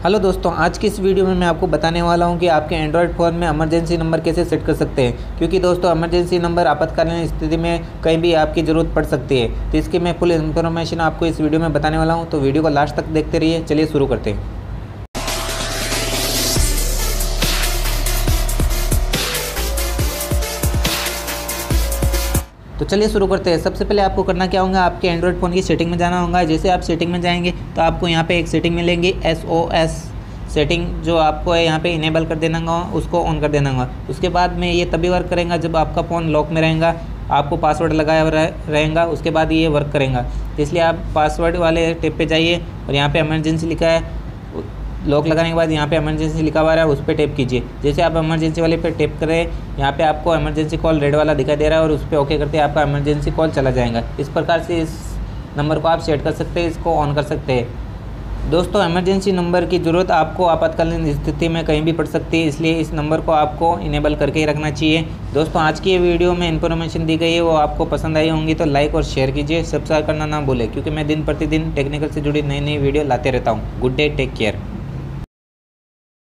Hello दोस्तों, आज की इस वीडियो में मैं आपको बताने वाला हूं कि आपके एंड्रॉयड फ़ोन में इमरजेंसी नंबर कैसे सेट कर सकते हैं। क्योंकि दोस्तों इमरजेंसी नंबर आपातकालीन स्थिति में कहीं भी आपकी ज़रूरत पड़ सकती है। तो इसकी मैं फुल इन्फॉर्मेशन आपको इस वीडियो में बताने वाला हूं, तो वीडियो को लास्ट तक देखते रहिए। चलिए शुरू करते हैं। तो चलिए शुरू करते हैं। सबसे पहले आपको करना क्या होगा, आपके एंड्रॉयड फ़ोन की सेटिंग में जाना होगा। जैसे आप सेटिंग में जाएंगे तो आपको यहाँ पे एक सेटिंग मिलेंगी SOS सेटिंग, जो आपको यहाँ पे इनेबल कर देना होगा, उसको ऑन कर देना होगा। उसके बाद में ये तभी वर्क करेगा जब आपका फ़ोन लॉक में रहेगा, आपको पासवर्ड लगाया रहेगा, उसके बाद ये वर्क करेगा। तो इसलिए आप पासवर्ड वाले टिप पे जाइए और यहाँ पे इमरजेंसी लिखा है, लॉक लगाने के बाद यहाँ पे इमरजेंसी लिखा हुआ है, उस पर टैप कीजिए। जैसे आप इमरजेंसी वाले पे टैप करें, यहाँ पे आपको इमरजेंसी कॉल रेड वाला दिखाई दे रहा है और उस पर ओके करते हैं आपका इमरजेंसी कॉल चला जाएगा। इस प्रकार से इस नंबर को आप सेट कर सकते हैं, इसको ऑन कर सकते हैं। दोस्तों इमरजेंसी नंबर की ज़रूरत आपको आपातकालीन स्थिति में कहीं भी पड़ सकती है, इसलिए इस नंबर को आपको इनेबल करके ही रखना चाहिए। दोस्तों आज की ये वीडियो में इन्फॉर्मेशन दी गई है वो आपको पसंद आई होंगी तो लाइक और शेयर कीजिए, सब्सक्राइब करना ना भूलें, क्योंकि मैं दिन प्रतिदिन टेक्निकल से जुड़ी नई नई वीडियो लाते रहता हूँ। Good day, take care.